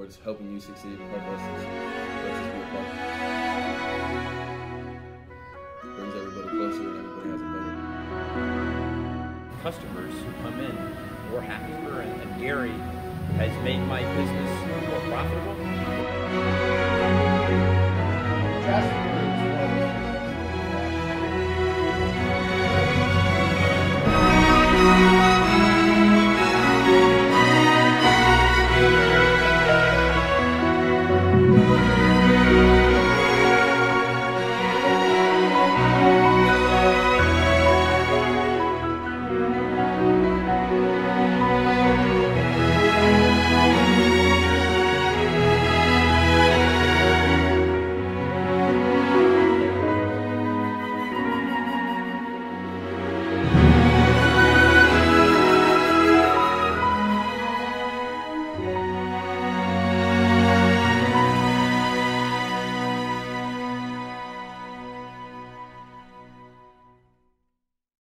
towards helping you succeed and help us as be a part. It brings everybody closer and everybody has a better. Customers who come in more happier, and Gary has made my business more profitable. Jasper.